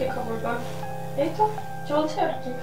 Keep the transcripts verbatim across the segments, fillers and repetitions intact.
খবর বল। এই তো চলছে আর কি।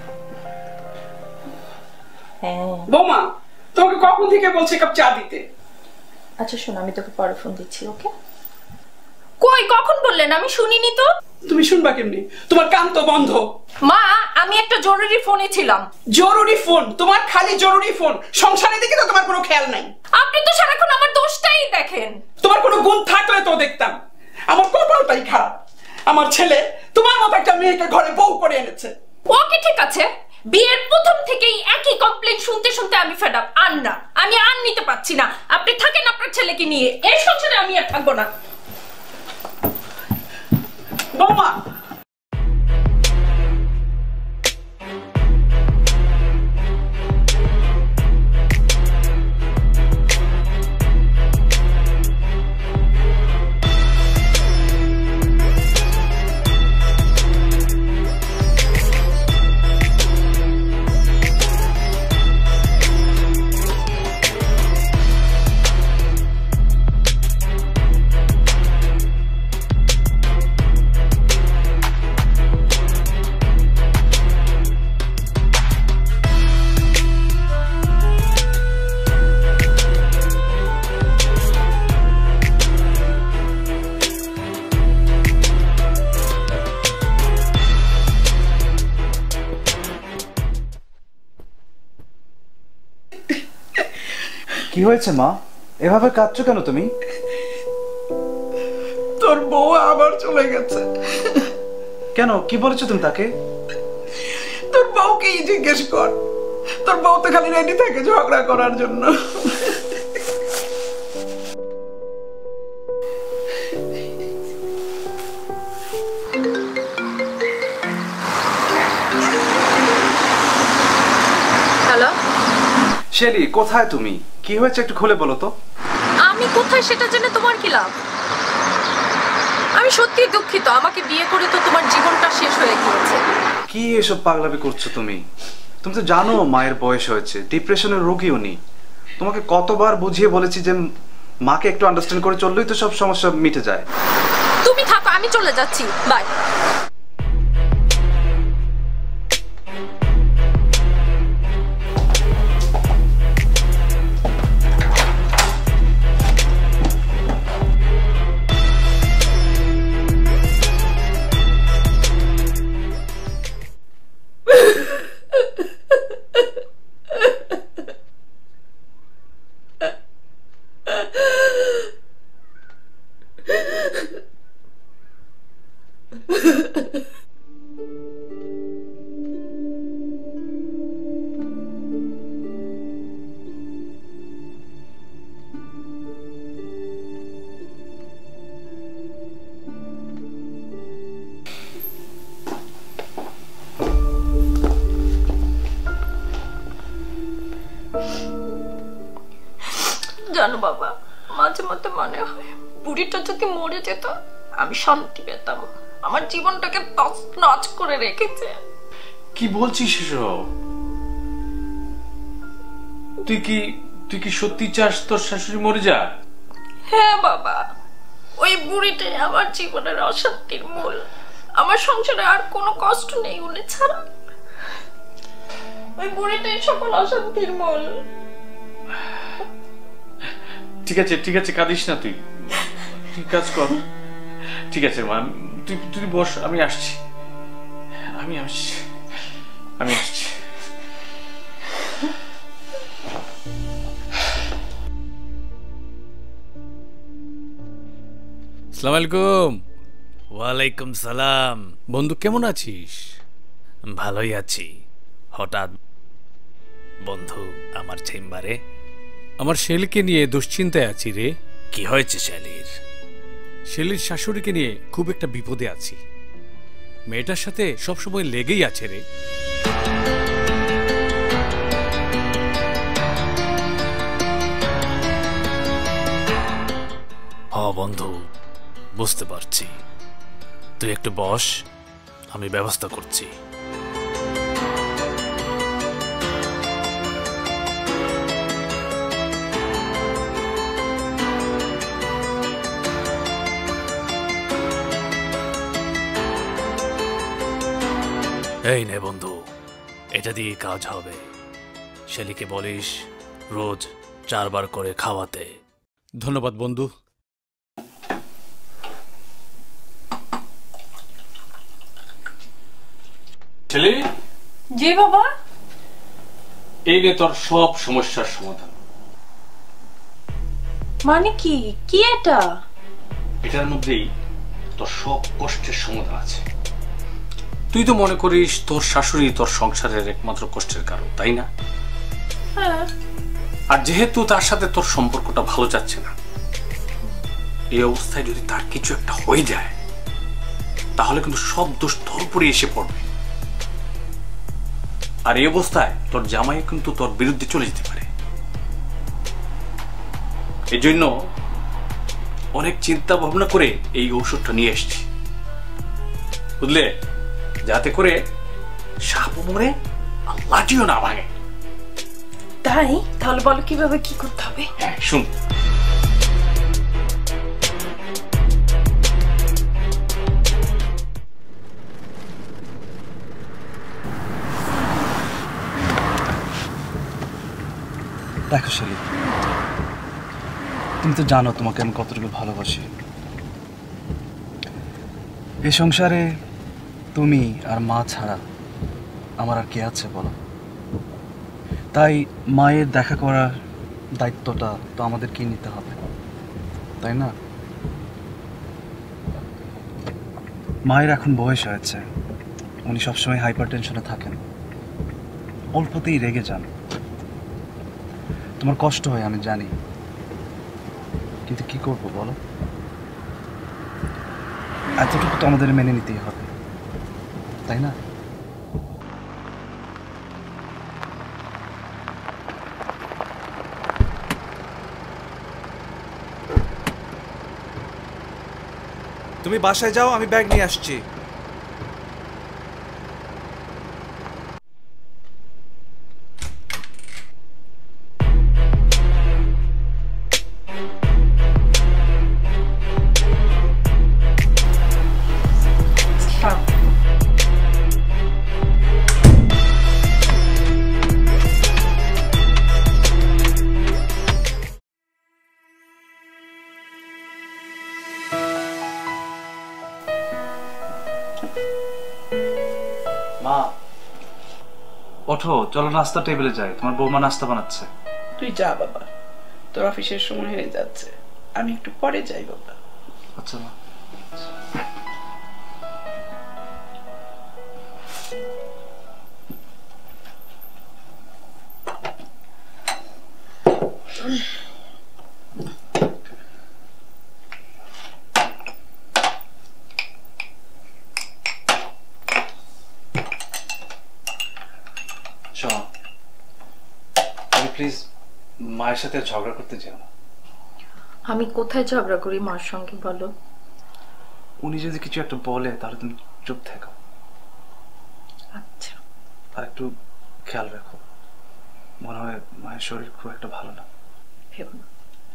হ্যাঁ বৌমা, তোমাকে কখন থেকে বলছি কাপ চা দিতে? আচ্ছা শোন, আমি তোকে পরে ফোন দিচ্ছি। ওকে? কই কখন বললেন? আমি শুনিনি তো। তুমি শুনবা কেমনি? তোমার কান তো বন্ধ। মা, আমি একটা জরুরি ফোনে ছিলাম। জরুরি ফোন? তোমার খালি জরুরি ফোন, সংসারের দিকে তো তোমার কোনো খেয়াল নাই। আপনি তো সারাক্ষণ আমার দোষটাই দেখেন। তোমার কোনো গুণ থাকলে তো দেখতাম। আমার কপালটাই খারাপ, আমার ছেলে তোমার মতো একটা মেয়েকে ঘরে বউ করে এনেছে। ওকে ঠিক আছে, বিয়ের প্রথম থেকেই একই কমপ্লেইন শুনতে শুনতে আমি ফেড আপ। আর না, আমি আর নিতে পারছি না। আপনি থাকেন আপনার ছেলেকে নিয়ে, এই সংসারে আমি আর থাকবো না। বৌমা, কি হয়েছে মা? এভাবে কাঁদছো কেন তুমি? তোর বউ আবার চলে গেছে। কেন, কি বলেছো তুমি তাকে? তোর বউকেই জিজ্ঞেস কর, তোর বউ তো খালি রেডি থাকে ঝগড়া করার জন্য। হ্যালো শেলি, কোথায় তুমি? কি হয়েছে একটু খুলে বলো তো। আমি কোথায় সেটা জেনে তোমার কি লাভ? আমি সত্যি দুঃখিত, আমাকে বিয়ে করে তো তোমার জীবনটা শেষ হয়ে গিয়েছে। কি এসব পাগলামি করছো তুমি? তুমি তো জানো মায়ের বয়স হয়েছে, ডিপ্রেশনের রোগী উনি। তোমাকে কতবার বুঝিয়ে বলেছি যে মাকে একটু আন্ডারস্ট্যান্ড করে চললেই তো সব সমস্যা মিটে যায়। তুমি থাকো, আমি চলে যাচ্ছি, বাই। জানো বাবা, মাঝে মধ্যে মনে হয় বুড়িটা যদি মরে যেত আমি শান্তি পেতাম। আমার জীবনটাকে তছনছ করে রেখেছে। কি বলছিস এসব? তুই কি তুই কি সত্যি চাস তোর শাশুড়ি মরে যা? হ্যাঁ বাবা, ওই বুড়িটাই আমার জীবনের অশান্তির মূল। আমার সংসারে আর কোনো কষ্ট নেই উনি ছাড়া। ওই বুড়িটাই সকল অশান্তির মূল। ঠিক আছে ঠিক আছে, কাঁদিস না তুই, তুই কাজ কর। ঠিক আছে মা, তুই তুই বস, আমি আসছি, আমি আসছি আমি আসছি আসসালামু আলাইকুম। ওয়ালাইকুম সালাম। বন্ধু কেমন আছিস? ভালোই আছি। হঠাৎ বন্ধু আমার চেম্বারে? আমার শেলিকে নিয়ে দুশ্চিন্তায় আছি রে। কি হয়েছে শেলির? শেলির শাশুড়িকে নিয়ে খুব একটা বিপদে আছি। মেয়েটার সাথে সবসময় লেগেই আছে রে। হ বন্ধু, বুঝতে পারছি। তুই একটু বস, আমি ব্যবস্থা করছি। এই নে বন্ধু, এটা দিয়ে কাজ হবে। শেলিকে বলিস রোজ চারবার করে খাওয়াতে। ধন্যবাদ বন্ধু। ছেলে, জি বাবা। এই নে তোর সব সমস্যার সমাধান। মানে কি কি এটা? এটার মধ্যেই তোর সব কষ্টের সমাধান আছে। তুই তো মনে করিস তোর শাশুড়ি তোর সংসারের একমাত্র কষ্টের কারণ, তাই না? হ্যাঁ। আর যেহেতু তার সাথে তোর সম্পর্কটা ভালো যাচ্ছে না, এই অবস্থায় যদি তার কিছু একটা হয়ে যায় তাহলে কিন্তু সব দোষ তোর উপরে এসে পড়বে। আর এই অবস্থায় তোর জামাই কিন্তু তোর বিরুদ্ধে চলে যেতে পারে। এই জন্য অনেক চিন্তা ভাবনা করে এই ঔষধটা নিয়ে এসেছি, বুঝলে, যাতে করে সাপ মরে আর লাঠিও না ভাঙে। তাই? তাহলে বলো কিভাবে কি করতে হবে? হ্যাঁ, শুন। দেখো শেলি, তুমি তো জানো তোমাকে আমি কতটুকু ভালোবাসি। এই সংসারে তুমি আর মা ছাড়া আমার আর কে আছে বলো? তাই মায়ের দেখা করার দায়িত্বটা তো আমাদেরকেই নিতে হবে, তাই না? মায়ের এখন বয়স হয়েছে, উনি সবসময় হাইপার টেনশনে থাকেন, অল্পতেই রেগে যান। তোমার কষ্ট হয় আমি জানি, কিন্তু কি করবো বলো? এতটুকু তো আমাদের মেনে নিতেই হবে, তাই না? তুমি বাসায় যাও, আমি ব্যাগ নিয়ে আসছি। মা ওঠো, চলো নাস্তা টেবিলে যাই, তোমার বৌমা নাস্তা বানাচ্ছে। তুই যা বাবা, তোর অফিসের সময় হয়ে যাচ্ছে, আমি একটু পরে যাই বাবা। আচ্ছা মা। শোনো, তুমি প্লিজ মায়ের সাথে ঝগড়া করতে যেও না। আমি কোথায় ঝগড়া করি মার সঙ্গে বলো? উনি যদি কিছু একটা বলে তাহলে তুমি চুপ থাকো। আচ্ছা। আর একটু খেয়াল রাখো, মনে হয় মায়ের শরীর খুব একটা ভালো না। ভেবো না।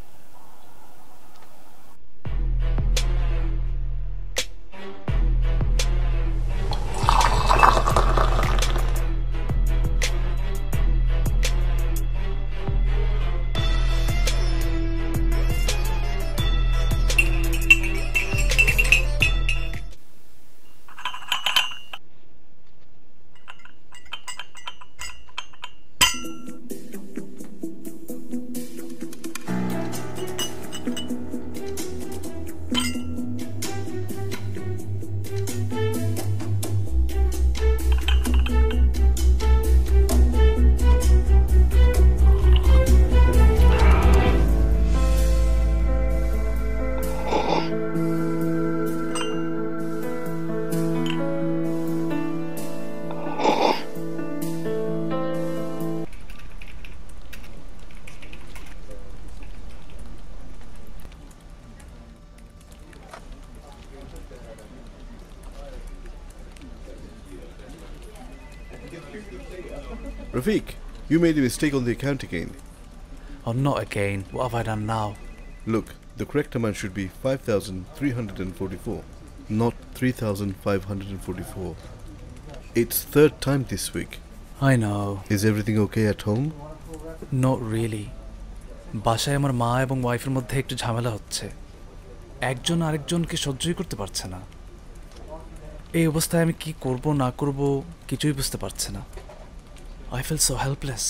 Rafiq, you made a mistake on the account again. Oh, not again. What have I done now? Look, the correct amount should be five thousand three hundred forty-four, not three thousand five hundred forty-four. It's third time this week. I know. Is everything okay at home? Not really. বাসায় আমার মা এবং ওয়াইফের মধ্যে একটু ঝামেলা হচ্ছে। একজন আরেকজনকে সহ্যই করতে পারছে না। এই অবস্থায় আমি কি করব না করব কিছুই বুঝতে পারছি না। I feel so helpless.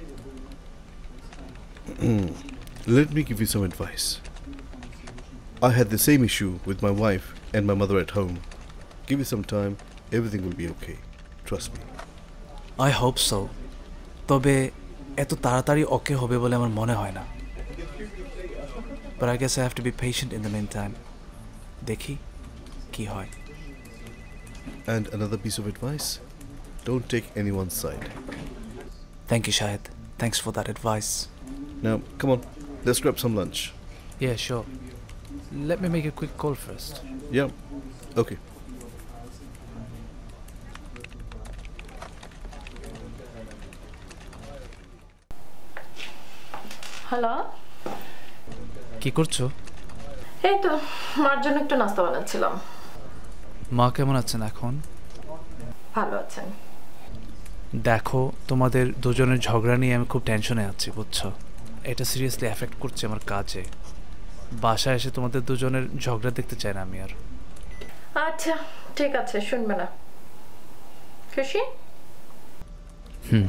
Let me give you some advice. I had the same issue with my wife and my mother at home. Give me some time, everything will be okay. Trust me. I hope so. তবে এত তাড়াতাড়ি ওকে হবে বলে আমার মনে হয় না। But I guess I have to be patient in the meantime. দেখি কি হয়। And another piece of advice, don't take anyone's side. Thank you, Shahid. Thanks for that advice. Now, come on, let's grab some lunch. Yeah, sure. Let me make a quick call first. Yeah, okay. Hello, কি করছো? এই তো মার জন্য একটু নাস্তা বানাচ্ছিলাম। মা কেমন আছেন এখন? ভালো আছেন। দেখো, তোমাদের দুজনের ঝগড়া নিয়ে আমি খুব টেনশনে আছি, বুঝছো? এটা সিরিয়াসলি এফেক্ট করছে আমার কাজে। বাসায় এসে তোমাদের দুজনের ঝগড়া দেখতে চাই না আমি আর। আচ্ছা ঠিক আছে, শুনবে না। খুশি? হুম।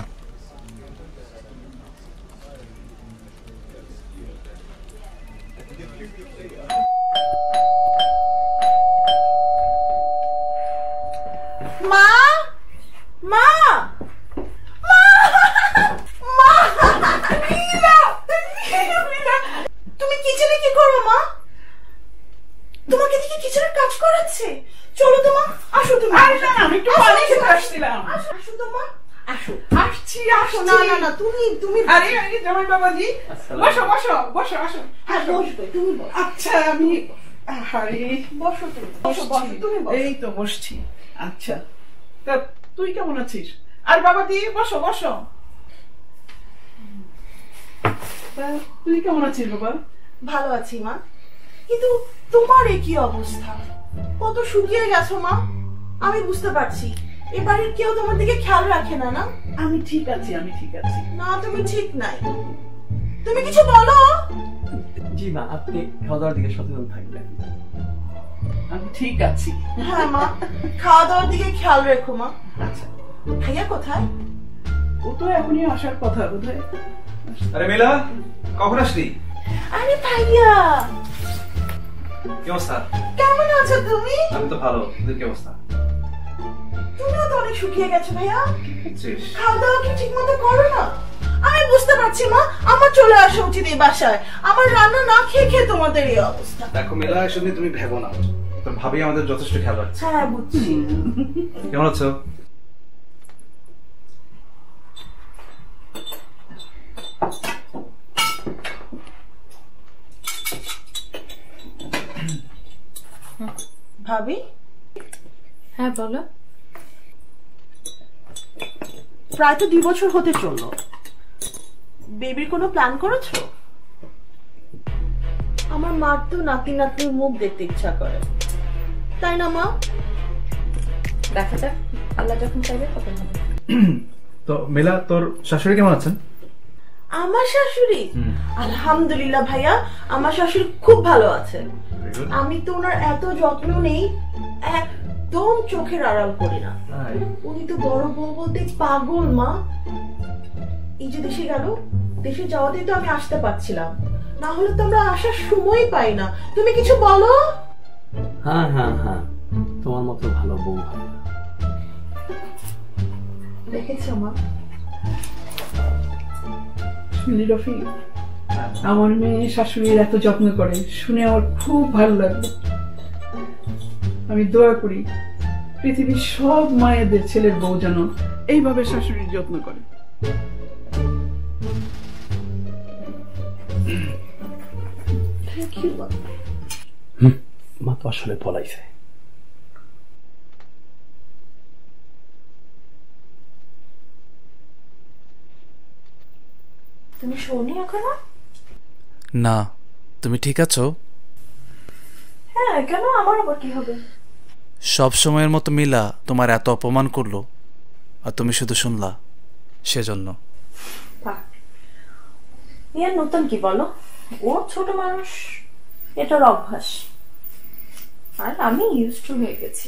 মা মা তুমি কিচেনে কি করো মা? তোমাকে দেখি কিচেনের কাজ করাচ্ছে। চলো তো মা, আসো তুমি। আরে না, আমি একটু পানি খেতে আসছিলাম। আসো তো মা, আসো। আসছি আসো। না না না, তুমি তুমি আরে আরে জামাই বাবাজি, বসো বসো বসো আসো। হ্যাঁ বসবে, তুমি বসো। আচ্ছা আমি আরে বসো তুমি, বসো বসো তুমি বসো। এই তো বসছি। আচ্ছা তা তুই কেমন আছিস? আর বাবাজি বসো বসো। তা তুই কেমন আছিস বাবা? ভালো আছি মা, কিন্তু তোমার এ কি অবস্থা? কত শুকিয়ে গেছো মা। আমি বুঝতে পারছি এ বাড়ির কেউ তোমার দিকে খেয়াল রাখে না। না আমি ঠিক আছি, আমি ঠিক আছি। না তুমি ঠিক নাই, তুমি কিছু বলো। জি মা, আপনি খাওয়া দাওয়ার দিকে সচেতন থাকবেন। আমি ঠিক আছি। হ্যাঁ মা, খাওয়া দাওয়ার দিকে খেয়াল রেখো মা। আচ্ছা ভাইয়া কোথায়? ও তো এখনই আসার কথা বোধহয়। আরে মিলা, কখন আসলি? আরে ভাইয়া, কি অবস্থা? কেমন আছো তুমি? আমি তো ভালো, তোদের কি অবস্থা? তুমিও তো অনেক শুকিয়ে গেছো ভাইয়া। কি করছিস? খাওয়া দাওয়া কি ঠিক মতো করো না? আমি বুঝতে পারছি মা, আমার চলে আসা উচিত এই বাসায়। আমার রান্না না খেয়ে খেয়ে তোমাদের এই অবস্থা। দেখো মিলা, এসব নিয়ে তুমি ভেবো না। তোর ভাবি আমাদের যথেষ্ট খেয়াল রাখছে। হ্যাঁ বুঝছি। কেমন আছো? ভাবি? হ্যাঁ বলো। প্রায় তো দুই বছর হতে চললো, বেবির কোনো প্ল্যান করেছো? আমার মার তো নাতি নাতনির মুখ দেখতে ইচ্ছা করে, তাই না মা? দেখা যাক, আল্লাহ যখন চাইবে তখন হবে। তো মিলা, তোর শাশুড়ি কেমন আছেন? আমার শাশুড়ি আলহামদুলিল্লাহ ভাইয়া, আমার শাশুড়ি খুব ভালো আছে। আমি তো ওনার এত যত্ন নেই, একদম চোখের আড়াল করি না। উনি তো বড় বউ বলতে পাগল মা। এই যে দেশে গেল, দেশে যাওয়াতেই তো আমি আসতে পারছিলাম, না হলে তো আমরা আসার সময় পাই না। তুমি কিছু বলো। হ্যাঁ হ্যাঁ হ্যাঁ, তোমার মতো ভালো বউ হয় না। দেখেছো মা? শুনলি রফি, আমার মেয়ে শাশুড়ির এত যত্ন করে শুনে আমার খুব ভালো লাগলো। আমি দোয়া করি পৃথিবীর সব মায়েদের ছেলের বউ যেন এইভাবে শাশুড়ির যত্ন করে। মা তো আসলে পলাইছে। তুমি শোনি এখনো? না, তুমি ঠিক আছো? হ্যাঁ, কেন? আমার আবার কি হবে? সব সময়ের মতো মিলা তোমার এত অপমান করলো, আর তুমি শুধু শুনলা সেজন্য। ইয়ার নতুন কি বলো, ও ছোট মানুষ, এটার অভ্যাস, আর আমি ইউজ টু হয়ে গেছি।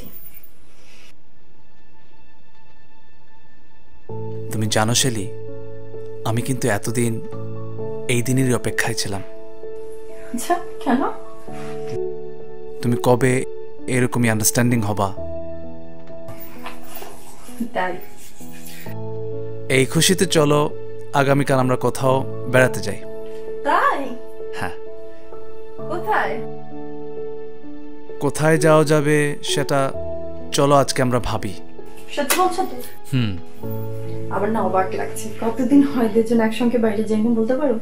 তুমি জানো শেলি, আমি কিন্তু এতদিন এই দিনেরই অপেক্ষায় ছিলাম। আচ্ছা, কেন? তুমি কবে এরকমই আন্ডারস্ট্যান্ডিং হবা, তাই এই খুশিতে চলো আগামীকাল আমরা কোথাও বেড়াতে যাই। তাই? হ্যাঁ। কোথায়? কোথায় যাওয়া যাবে সেটা চলো আজকে আমরা ভাবি। সত্যি বলছো তো? হুম। আবার না অবাক লাগছে, কতদিন হয় দুজন একসঙ্গে বাইরে যাই না, বলতে পারো?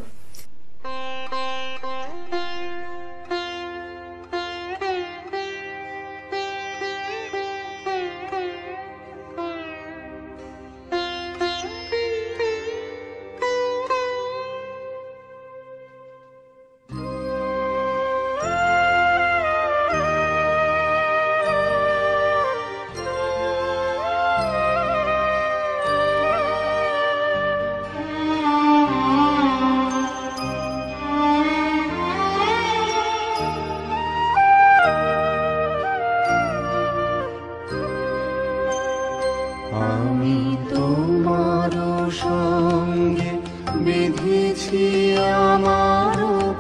আমি তোমার সঙ্গে বেঁধেছি আমার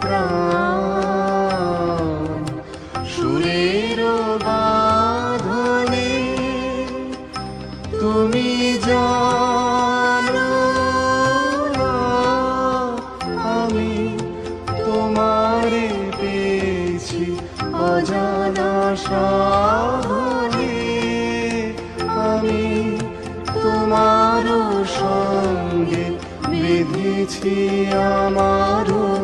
প্রাণ, সুরের বাঁধনে তুমি জানো না, আমি তোমারে পেয়েছি অজানা সাধনে। আমি তোমার সঙ্গে বেঁধেছি আমার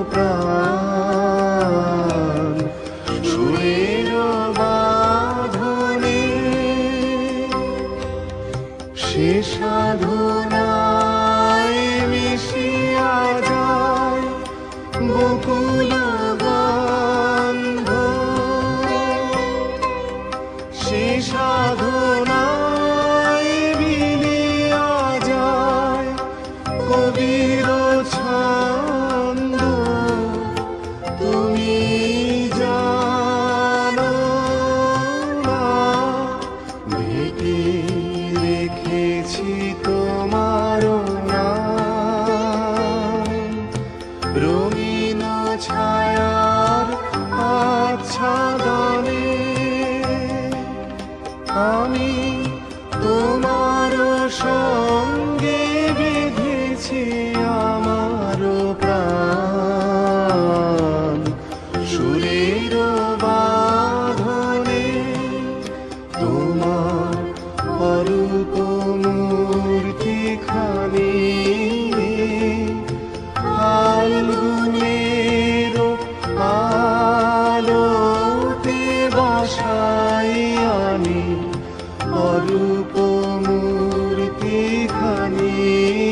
প্রাণ, সুরের বাঁধনে সে সাধনায় মিশিয়া যায় বকুল গন্ধ, সে সাধনায় মিলিয়া যায় কবির ছন্দ। তুমি জানো না, ঢেকে রেখেছি তোমার নাম, রঙিন ছায়ার আচ্ছাদনে আমি তোমার সঙ্গে বেঁধেছি আমার প্রাণ, সুরের বাঁধনে তোমার অরূপ মূর্তি খানি, ফাল্গুনের আলোতে বাসাই আমি অরূপ মূর্তি খানি,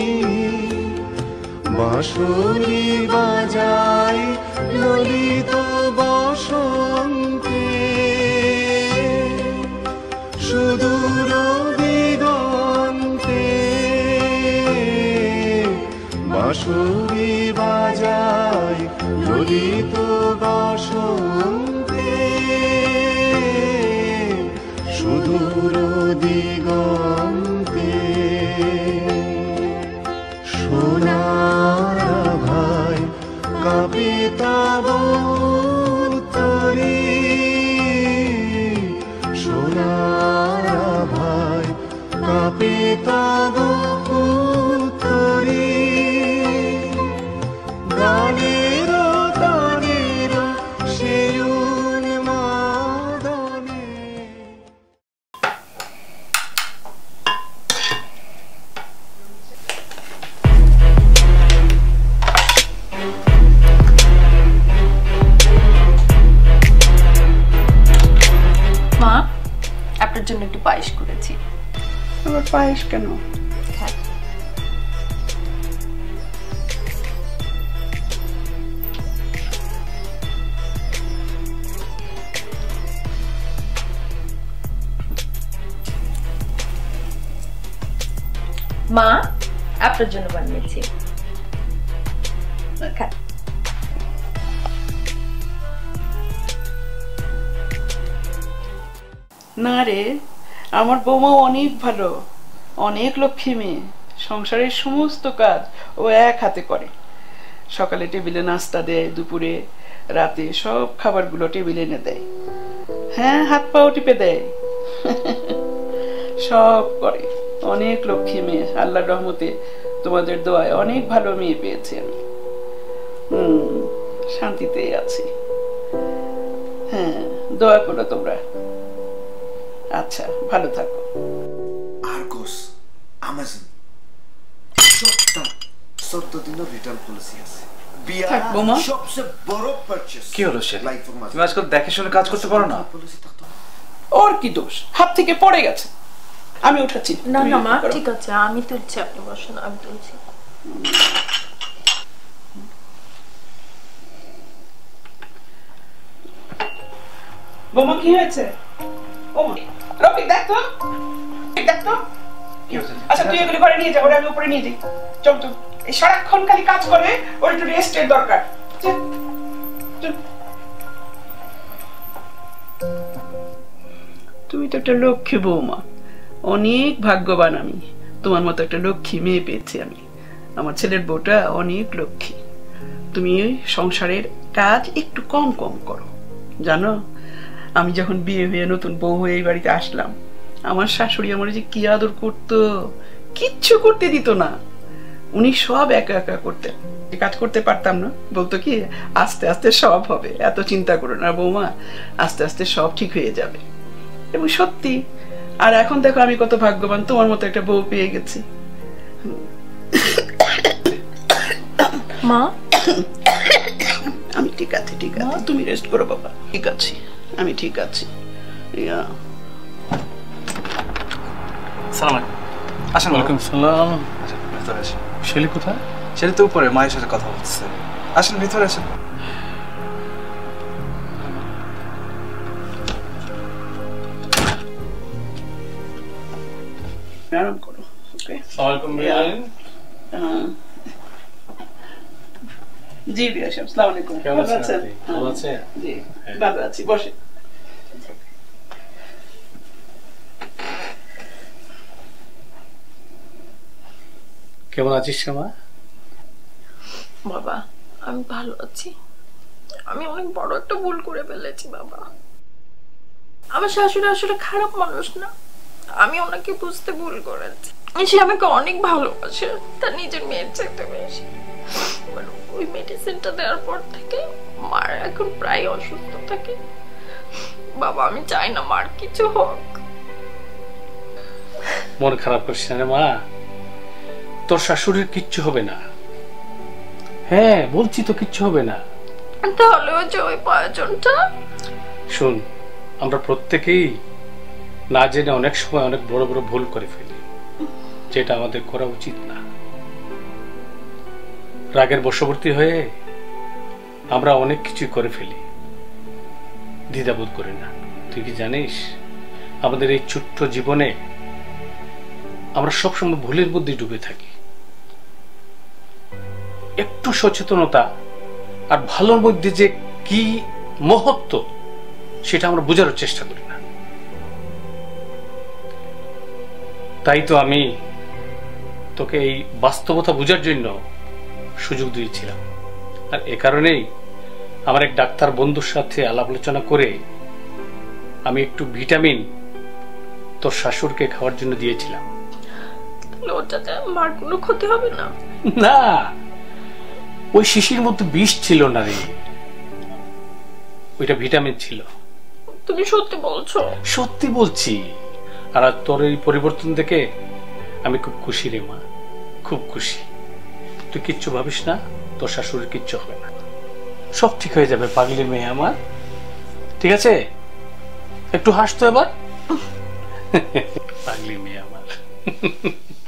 বাঁশরি বাজাই ললিত বসন্তে, সুদূর দিগন্তে বাঁশরি বাজাই ললিত বসন্তে, সুদূর দিগন্তে। সোনার ভাই কাঁপে তব উত্তরে, সোনার ভাই কাঁপে তব উত্তরে, গানের তানের সে উন্মাদনে। মা, আপনার জন্য একটু পায়েস করেছি। আবার পায়েস কেন? খান। মা আপনার জন্য বানিয়েছি। না রে, আমার বৌমা অনেক ভালো, অনেক লক্ষ্মী মেয়ে। সংসারের সমস্ত কাজ ও এক হাতে করে। সকালে টেবিলে নাস্তা দেয়, দুপুরে রাতে সব খাবারগুলো টেবিলে এনে দেয়। হ্যাঁ, হাত পাও টিপে দেয়, সব করে। অনেক লক্ষ্মী মেয়ে। আল্লাহর রহমতে তোমাদের দোয়ায় অনেক ভালো মেয়ে পেয়েছি আমি। হুম, শান্তিতেই আছি। হ্যাঁ, দোয়া করো তোমরা। আচ্ছা, ভালো থাকো। আরগস, আমাজন সবটা চোদ্দ দিনের রিটার্ন পলিসি আছে। থাক বৌমা। সবচেয়ে বড় পারচেজ। কি হলো সে? তুমি আজকাল দেখে শুনে কাজ করতে পারো না? ওর কি দোষ? হাত থেকে পড়ে গেছে, আমি উঠাচ্ছি। না না মা, ঠিক আছে, আমি তুলছি, আপনি বসুন, আমি তুলছি। বৌমা কি হয়েছে? ও রফিক, দেখ তো, দেখ তো কি হয়েছে। আচ্ছা, তুই এগুলি ঘরে নিয়ে যা, ওরা আমি উপরে নিয়ে যাই। চল তো, এই সারাক্ষণ খালি কাজ করে, ওর একটু রেস্টের দরকার। তুমি তো একটা লক্ষ্মী বৌমা, অনেক ভাগ্যবান আমি। তোমার মতো একটা লক্ষ্মী মেয়ে পেয়েছি আমি। আমার ছেলের বউটা অনেক লক্ষ্মী। তুমি সংসারের কাজ একটু কম কম করো। জানো, আমি যখন বিয়ে হয়ে নতুন বউ হয়ে এই বাড়িতে আসলাম, আমার শাশুড়ি আমার যে কি আদর করতো, কিচ্ছু করতে দিত না। উনি সব একা একা করতেন, কাজ করতে পারতাম না। বলতো কি, আস্তে আস্তে সব হবে, এত চিন্তা করো না বৌমা, আস্তে আস্তে সব ঠিক হয়ে যাবে। এবং সত্যি, আর এখন দেখো আমি কত ভাগ্যবান, তোমার মতো একটা বউ পেয়ে গেছি। মা, আমি ঠিক আছে, ঠিক আছে, তুমি রেস্ট করো বাবা। ঠিক আছে, আমি ঠিক আছি। সালাম আলাইকুম। আসেন। ওয়ালাইকুম সালাম। আসেন, ভিতরে আসেন। শেলি কোথায়? শেলি তো উপরে মায়ের সাথে কথা বলছে। আসেন, ভিতরে আসেন। আরাম করো। ওকে। ওয়ালাইকুম বিয়ান। জি বিয়া সাহেব, আসসালামু আলাইকুম। কেমন ভালো আছেন? ভালো আছেন? জি, ভালো আছি। বসে। কেমন আছিস শ্যামা? বাবা, আমি ভালো আছি। আমি অনেক বড় একটা ভুল করে ফেলেছি বাবা। আমার শাশুড়ি আসলে খারাপ মানুষ না, আমি ওনাকে বুঝতে ভুল করেছি। সে আমাকে অনেক ভালোবাসে, তার নিজের মেয়ের চাইতে বেশি। ওই মেডিসিনটা দেওয়ার পর থেকে মার এখন প্রায় অসুস্থ থাকে। বাবা, আমি চাই না মার কিছু হোক। মন খারাপ করছিস না মা, তোর শাশুড়ির কিচ্ছু হবে না। হ্যাঁ বলছি তো, কিচ্ছু হবে না। তাহলে ওই যে ওই প্রয়োজনটা। শুন, আমরা প্রত্যেকেই না জেনে অনেক সময় অনেক বড় বড় ভুল করে ফেলি, যেটা আমাদের করা উচিত না। রাগের বশবর্তী হয়ে আমরা অনেক কিছুই করে ফেলি, দ্বিধাবোধ করি না। তুই কি জানিস, আমাদের এই ছোট্ট জীবনে আমরা সবসময় ভুলের মধ্যে ডুবে থাকি। একটু সচেতনতা আর ভালোর মধ্যে যে কি মহত্ব, সেটা আমরা বোঝার চেষ্টা করি না। তাই তো আমি তোকে এই বাস্তবতা বোঝার জন্য সুযোগ দিয়েছিলাম। আর এ কারণেই আমার এক ডাক্তার বন্ধুর সাথে আলাপ আলোচনা করে আমি একটু ভিটামিন তোর শাশুড়কে খাওয়ার জন্য দিয়েছিলাম। ওটাতে মার কোনো ক্ষতি হবে না? না, ওই শিশির মধ্যে বিষ ছিল না রে, ওইটা ভিটামিন ছিল। তুমি সত্যি বলছো? সত্যি বলছি। আর তোর এই পরিবর্তন দেখে আমি খুব খুশি রে মা, খুব খুশি। তুই কিচ্ছু ভাবিস না, তোর শাশুড়ির কিচ্ছু হবে না, সব ঠিক হয়ে যাবে পাগলি মেয়ে আমার। ঠিক আছে, একটু হাসতো এবার। পাগলি মেয়ে আমার।